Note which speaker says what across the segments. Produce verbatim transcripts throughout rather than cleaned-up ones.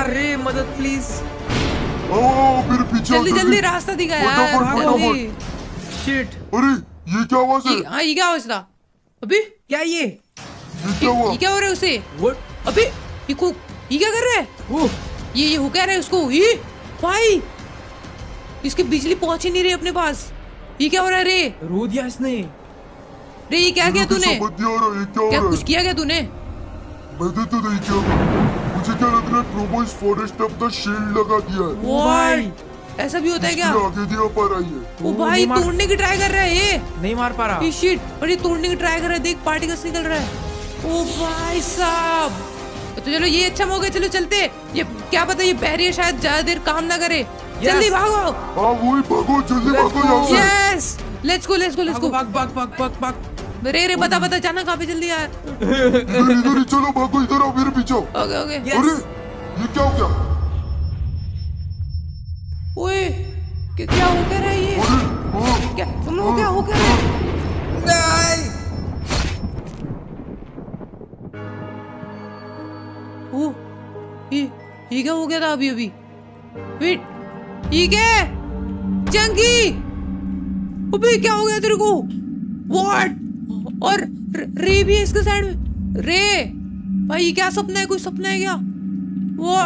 Speaker 1: यार रे मदद प्लीज।
Speaker 2: आओ मेरे पीछे
Speaker 3: जल्दी जल्दी रास्ता दिखा यार जल्दी।
Speaker 1: शिट।
Speaker 2: अरे ये क्या आवाज है?
Speaker 3: हाँ ये क्या आवाज था? अभी
Speaker 1: क्या ये
Speaker 2: ये क्या हुआ?
Speaker 3: ये क्या हो रहा है उसे?
Speaker 1: व्हाट?
Speaker 3: अभी ये को ये क्या कर रहा है?
Speaker 1: वो
Speaker 3: ये ये हो क्या रहा है उसको? ये भाई इसकी बिजली पहुंच ही नहीं रही अपने पास। ये क्या हो रहा है रे?
Speaker 1: रो दिया इसने।
Speaker 3: रे ये क्या किया तूने?
Speaker 2: समझ नहीं आ रहा ये क्या हो
Speaker 3: क्या
Speaker 2: रहा है?
Speaker 3: कुछ किया क्या तूने?
Speaker 2: मैंने तो नहीं किया। मुझे क्या लग रहा है प्रोबो इस फॉरेस्ट में अपना शील्ड लगा दिया है।
Speaker 3: वो भाई ऐसा भी होता है क्या?
Speaker 2: इसलिए आगे नहीं आ पा रहा है।
Speaker 3: ओ भाई तोड़ने की ट्राई कर रहा है ये।
Speaker 1: नहीं मार पा रहा।
Speaker 3: ये शिट और ये तोड़ने की ट्राई कर रहा है। देख पार्टिकल्स निकल रहा है। ओ भाई साहब तो चलो ये अच्छा मौका, चलो चलते। ये क्या पता ये बैरियर शायद ज्यादा देर काम ना करे। जल्दी भागो।
Speaker 2: हाँ वही भागो जल्दी भागो यहाँ से।
Speaker 3: Yes let's go let's go let's go.
Speaker 1: भाग भाग भाग भाग भाग।
Speaker 3: रे रे बता बता जाना कहाँ पे जल्दी यार।
Speaker 2: इधर इधर ही चलो भागो इधर आओ मेरे पीछे।
Speaker 3: Okay okay.
Speaker 2: अरे ये क्या हो गया?
Speaker 3: ओए क्या क्या हो क्या रहा है ये?
Speaker 2: अरे हाँ
Speaker 3: क्या तुम लोग क्या हो क्या रहा है?
Speaker 1: नहीं।
Speaker 3: ओ ये ये क्या हो गया था अभी अभी? वेट ये क्या है? जंगी अबे क्या हो गया तेरे को? व्हाट? और रे भी है इसके साइड में। रे भाई ये क्या सपना है? कोई सपना है क्या? वो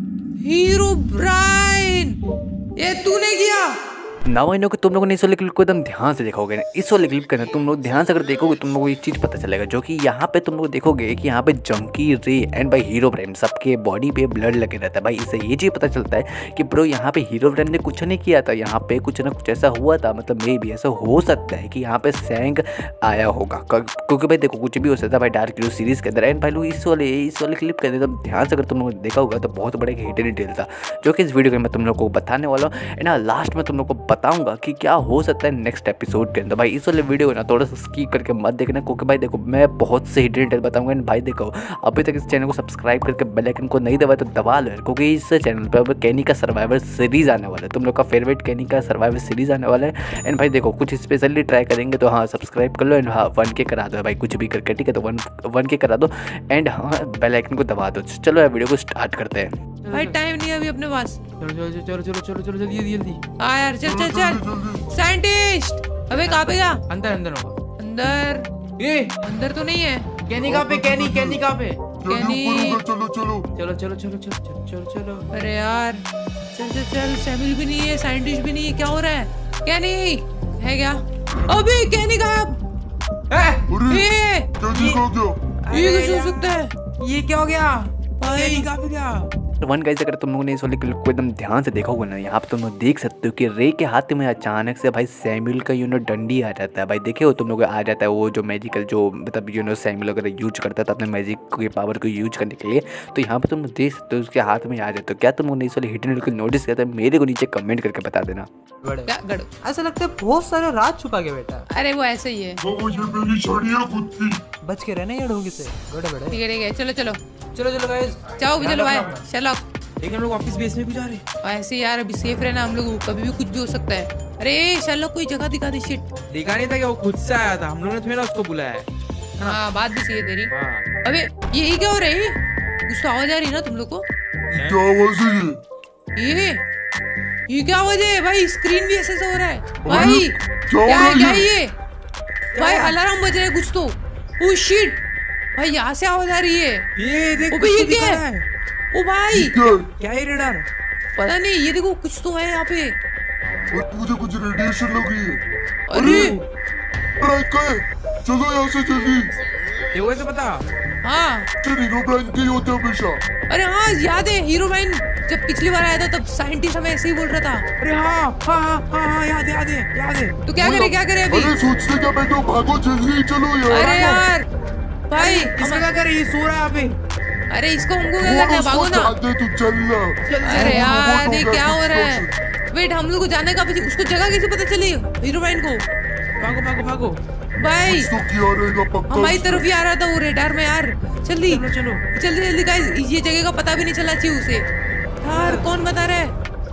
Speaker 3: हीरो ब्राइन ये तूने किया?
Speaker 4: ना आई नो कि तुम लोगों ने इस वाले क्लिप को एकदम ध्यान से देखोगे ना। इस वाले क्लिप के अंदर तुम लोग ध्यान से अगर देखोगे तुम लोगों को एक चीज़ पता चलेगा, जो कि यहाँ पे तुम लोग देखोगे कि यहाँ पे जंकी, रे एंड भाई हीरो ब्राइन सबके बॉडी पे ब्लड लगे रहता है। भाई इससे ये चीज़ पता चलता है कि ब्रो यहाँ पे हीरो ब्राइन ने कुछ नहीं किया था, यहाँ पे कुछ ना कुछ ऐसा हुआ था। मतलब मे भी ऐसा हो सकता है कि यहाँ पे सैंग आया होगा, क्योंकि भाई देखो कुछ भी हो सकता है भाई डार्क हीरो सीरीज के अंदर। एंड भाई लोग इस वाले इस वाले क्लिप के अंदर एकदम ध्यान से अगर तुम लोगों ने देखा होगा तो बहुत बड़ा हिडन डिटेल था, जो कि इस वीडियो में मैं तुम लोग को बताने वाला हूँ। एंड लास्ट में तुम लोग को बताऊंगा कि क्या हो सकता है नेक्स्ट एपिसोड के अंदर। भाई इस वाले वीडियो को ना थोड़ा सा स्किप करके मत देखना, क्योंकि भाई देखो मैं बहुत से हिडन डिटेल बताऊंगा। एंड भाई देखो अभी तक इस चैनल को सब्सक्राइब करके बेल आइकन को नहीं दबाया तो दबा लो, क्योंकि इस चैनल पे अब कैनी का सर्वाइवर सीरीज आने वाला है। तुम लोग का फेवरेट कैनी का सर्वाइवर सीरीज आने वाला है। एंड भाई देखो कुछ स्पेशली ट्राई करेंगे तो हाँ सब्सक्राइब कर लो। एंड हाँ वन के करा दो भाई, कुछ भी करके ठीक है तो वन वन के करा दो। एंड हाँ बेल आइकन को दबा दो। चलो वीडियो को स्टार्ट करते हैं।
Speaker 3: भाई टाइम नहीं है अभी अपने पास।
Speaker 1: चलो चलो चलो चलो चलो चलो जल्दी जल्दी।
Speaker 3: हाँ यार चल चल चल। साइंटिस्ट अबे कहाँ पे गया?
Speaker 1: अंदर अंदर होगा।
Speaker 3: अंदर
Speaker 1: ए
Speaker 3: अंदर तो नहीं है।
Speaker 1: कैनी कहाँ पे? कैनी कैनी कहाँ पे?
Speaker 3: कैनी
Speaker 2: चलो चलो
Speaker 1: चलो चलो चलो चलो चलो चलो चलो।
Speaker 3: अरे यार चल चल चल। सैमुअल भी नहीं है, साइंटिस्ट भी नहीं है, क्या हो रहा है? कैनी है क्या? अबे कैनी गायब।
Speaker 2: अरे
Speaker 3: ये
Speaker 2: क्या दिखा गया?
Speaker 3: ये कुछ हो सकता है?
Speaker 1: ये क्या हो गया?
Speaker 3: भाई
Speaker 1: कैनी कहाँ पे गया?
Speaker 4: वन गाइस अगर तुम लोगों ने इस वाले क्लिप को एकदम ध्यान से देखा होगा ना, यहाँ पे तुम लोग देख सकते हो कि रे के हाथ में अचानक से भाई सैमुअल का यू नो डंडी आ जाता है। भाई देखे हो तुम लोग आ जाता है वो जो मैजिकल जो मतलब यू नो सैमुअल अगर यूज करता था अपने मैजिक के पावर को यूज करने के लिए, तो यहाँ पे तुम लोग देख सकते हो उसके हाथ में आ जाता है। क्या तुम लोगों ने इस वाले हिडन को नोटिस किया था? मेरे को नीचे कमेंट करके बता देना।
Speaker 3: क्या गड़?
Speaker 1: ऐसा लगता है बहुत सारे रात छुपा के बैठा।
Speaker 3: अरे वो ऐसे ही है।
Speaker 2: वो ये मेरी साड़ियाँ खुद की।
Speaker 1: बच के रहना ये ढोंगी से। बड़े बड़े।
Speaker 3: ठीक है ठीक है चलो चलो
Speaker 1: चलो चलो गाइस
Speaker 3: जाओ चलो भाई चलो।
Speaker 1: लेकिन हम लोग वापस बेस में क्यों जा रहे हैं?
Speaker 3: ऐसे यार अभी सेफ रहना हम लोग, कभी भी कुछ भी हो सकता है। अरे चलो कोई जगह दिखा दे। शिट
Speaker 1: देखा नहीं था क्या? वो खुद से आया था, हम लोगों ने थोड़ा ना उसको बुलाया है।
Speaker 3: हाँ बात भी सही है तेरी।
Speaker 1: हाँ।
Speaker 3: अबे यही क्या हो रहा है? कुछ तो आवाज आ रही है ना तुम लोग को?
Speaker 2: क्या आवाज है ये?
Speaker 3: ये ये क्या आवाज है भाई? स्क्रीन भी ऐसे से हो रहा है भाई।
Speaker 2: क्या हो
Speaker 3: क्या
Speaker 2: रहा
Speaker 3: है क्या
Speaker 2: है
Speaker 3: है
Speaker 2: ये?
Speaker 3: ये? भाई अलार्म बज रहा है कुछ तो। ओह शिट भाई यहाँ से आवाज आ रही है।
Speaker 1: ये देख
Speaker 3: अबे ये
Speaker 1: कुछ तो
Speaker 3: क्या
Speaker 1: दिखा
Speaker 3: है?
Speaker 1: रहा है।
Speaker 3: ओ भाई
Speaker 2: क्या है?
Speaker 1: क्या है रेडार?
Speaker 3: पता नहीं, ये देखो कुछ तो है यहाँ पे।
Speaker 2: और मुझे कुछ रेडिएशन लग रही है।
Speaker 3: अरे
Speaker 2: ब्राइन का है, चलो यहाँ से जल्दी।
Speaker 1: ये वैसे पता?
Speaker 3: हाँ
Speaker 2: हीरो ब्राइन के ही होते हैं हमेशा।
Speaker 3: अरे हाँ याद है हीरो ब्राइन जब पिछली बार आया था तब साइंटिस्ट हमें ऐसे ही बोल रहा था।
Speaker 1: अरे हाँ हाँ हाँ हाँ हाँ याद है याद है याद है।
Speaker 3: तो क्या करे क्या करे अभी?
Speaker 2: अरे सोचते क्या बैठो, भागो जल्दी चलो यार।
Speaker 3: अरे यार भाई
Speaker 1: इसका क्या करे? ये सो रहा है यहाँ पे।
Speaker 3: अरे इसको हमको क्या करना है? भागो ना।
Speaker 2: दे तू चल।
Speaker 3: अरे यार ये क्या हो रहा है? वेट हम लोग को जाने का पीछे उसको जगह कैसे पता चली हीरो ब्राइन को?
Speaker 1: भागो भागो भागो
Speaker 3: भाई
Speaker 2: तो किया रहेगा पक्का।
Speaker 3: हमारी तरफ ही आ रहा था वो रेडार में यार। जल्दी
Speaker 1: चलो चलो
Speaker 3: जल्दी जल्दी गाइस, ये जगह का पता भी नहीं चला चाहिए उसे यार। कौन बता रहा है?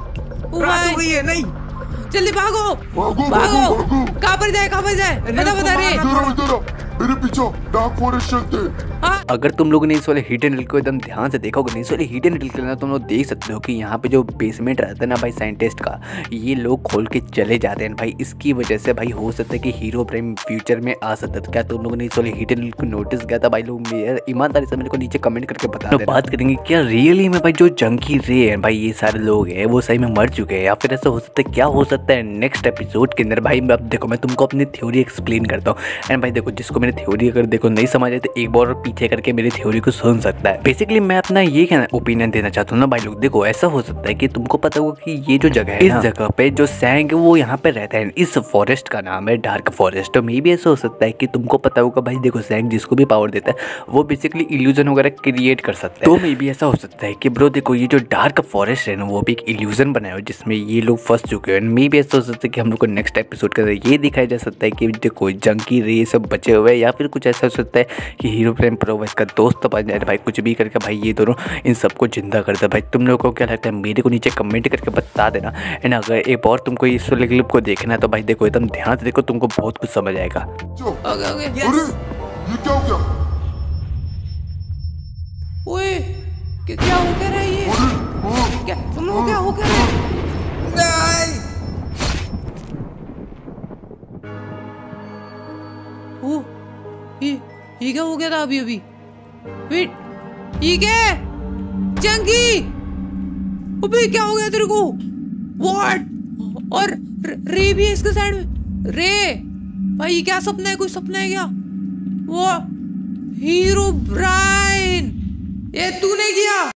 Speaker 3: ओ
Speaker 1: रात
Speaker 3: भाई
Speaker 1: हो गई है। नहीं
Speaker 3: जल्दी भागो
Speaker 2: भागो
Speaker 3: भागो।
Speaker 2: भागो।
Speaker 3: कहाँ पर जाए कहाँ पर जाए? बता बता रे।
Speaker 2: इधर इधर मेरे पीछे डार्क फॉरेस्ट चलते हैं।
Speaker 4: अगर तुम लोगों ने इस वाले हिडन हिल को एकदम ध्यान से देखोगे नहीं, इस वाले हिडन हिल के अंदर तुम लोग देख सकते हो कि यहाँ पे जो बेसमेंट रहता है ना भाई साइंटिस्ट का, ये लोग खोल के चले जाते हैं भाई। इसकी वजह से भाई हो सकता है कि हीरो प्राइम फ्यूचर में आ सकता है। क्या तुम लोगों ने इस वाले हिडन हिल को नोटिस किया था भाई? लोग मेरे ईमानदारी से मेरे को नीचे कमेंट करके बता देना। बात करेंगे क्या रियली में भाई जो जंकी रे है भाई, ये सारे लोग हैं वो सही में मर चुके हैं, या फिर ऐसा हो सकता है? क्या हो सकता है नेक्स्ट एपिसोड के अंदर भाई? अब देखो मैं तुमको अपनी थ्योरी एक्सप्लेन करता हूँ। एंड भाई देखो, जिसको मेरी थ्योरी अगर देखो नहीं समझ आए तो एक बार पीछे करके मेरी थ्योरी को सुन सकता है। बेसिकली मैं अपना ये कहना ओपिनियन देना चाहता हूँ ना भाई लोग। देखो ऐसा हो सकता है कि तुमको पता होगा कि ये जो जगह है, इस जगह पे जो सैंग वो यहाँ पे रहता है, इस फॉरेस्ट का नाम है डार्क फॉरेस्ट। तो मे भी ऐसा हो सकता है कि तुमको पता होगा भाई, देखो सैंग जिसको भी पावर देता है वो बेसिकली इल्यूजन वगैरह क्रिएट कर सकता है। तो मे भी ऐसा हो सकता है कि ब्रो देखो ये जो डार्क फॉरेस्ट है ना वो भी एक इल्यूजन बनाया हो जिसमें ये लोग फंस चुके हैं। मे भी ऐसा हो सकता है कि हम लोग को नेक्स्ट एपिसोड के अंदर ये दिखाया जा सकता है कि देखो जंकी रे सब बचे हुए हैं, या फिर कुछ ऐसा हो सकता है कि हीरो प्राइम प्रो इसका दोस्त बन जाए भाई, कुछ भी करके भाई ये दोनों इन सबको जिंदा कर दे भाई। तुम लोगों को क्या लगता है मेरे को नीचे कमेंट करके बता देना। एंड अगर एक और तुमको इस क्लिप को देखना है तो भाई देखो एकदम ध्यान से देखो, तुमको बहुत कुछ समझ आएगा।
Speaker 3: Okay okay.
Speaker 2: अरे ये क्या हो गया?
Speaker 3: ओए क्या क्या हो क्या रहा है ये?
Speaker 2: अरे हाँ,
Speaker 3: क्या तुम लोग क्या हो क्या रहा है?
Speaker 1: नहीं।
Speaker 3: ओ ये ये क्या हो गया था अभी अभी? वेट ये क्या है? जंगी अबे क्या हो गया तेरे को? व्हाट? और रे भी है इसके साइड में। रे भाई ये क्या सपना है? कोई सपना है क्या? वो हीरो ब्राइन ये तूने किया?